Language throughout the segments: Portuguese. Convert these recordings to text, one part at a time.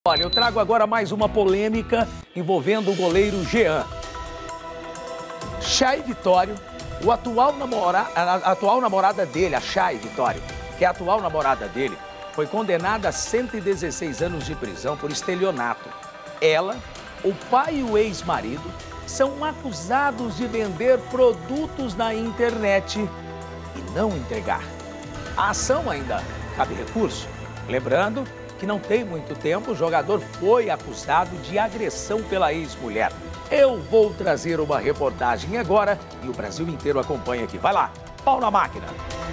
Olha, eu trago agora mais uma polêmica envolvendo o goleiro Jean. Chay Vitório, a atual namorada dele, a Chay Vitório, que é a atual namorada dele, foi condenada a 116 anos de prisão por estelionato. Ela, o pai e o ex-marido são acusados de vender produtos na internet e não entregar. A ação ainda cabe recurso. Lembrando que não tem muito tempo, o jogador foi acusado de agressão pela ex-mulher. Eu vou trazer uma reportagem agora e o Brasil inteiro acompanha aqui. Vai lá, pau na máquina.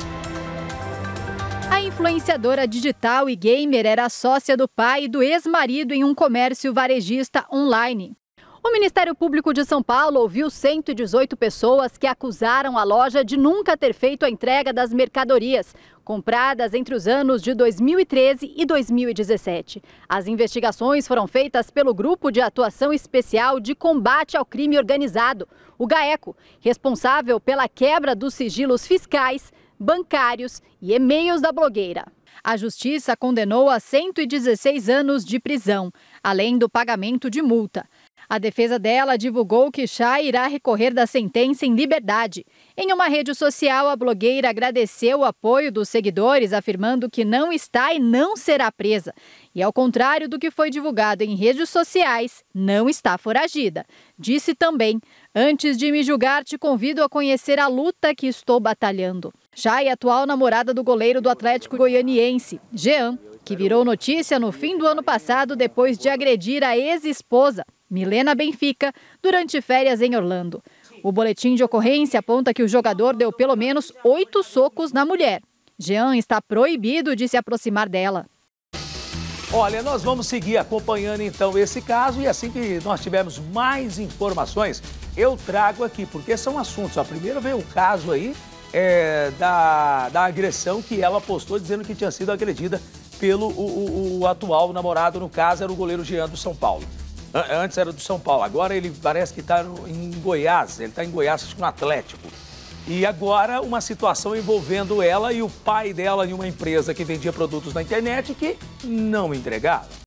A influenciadora digital e gamer era sócia do pai e do ex-marido em um comércio varejista online. O Ministério Público de São Paulo ouviu 118 pessoas que acusaram a loja de nunca ter feito a entrega das mercadorias compradas entre os anos de 2013 e 2017. As investigações foram feitas pelo Grupo de Atuação Especial de Combate ao Crime Organizado, o GAECO, responsável pela quebra dos sigilos fiscais, bancários e e-mails da blogueira. A Justiça condenou a 116 anos de prisão, além do pagamento de multa. A defesa dela divulgou que Chay irá recorrer da sentença em liberdade. Em uma rede social, a blogueira agradeceu o apoio dos seguidores, afirmando que não está e não será presa. E ao contrário do que foi divulgado em redes sociais, não está foragida. Disse também: "Antes de me julgar, te convido a conhecer a luta que estou batalhando." Chay é atual namorada do goleiro do Atlético Goianiense, Jean, que virou notícia no fim do ano passado depois de agredir a ex-esposa, Milena Benfica, durante férias em Orlando. O boletim de ocorrência aponta que o jogador deu pelo menos 8 socos na mulher. Jean está proibido de se aproximar dela. Olha, nós vamos seguir acompanhando então esse caso e assim que nós tivermos mais informações, eu trago aqui, porque são assuntos. A primeira veio o caso aí da agressão que ela postou dizendo que tinha sido agredida pelo o atual namorado, no caso era o goleiro Jean do São Paulo. Antes era do São Paulo, agora ele parece que está em Goiás, ele está em Goiás, acho que no Atlético. E agora uma situação envolvendo ela e o pai dela em uma empresa que vendia produtos na internet que não entregava.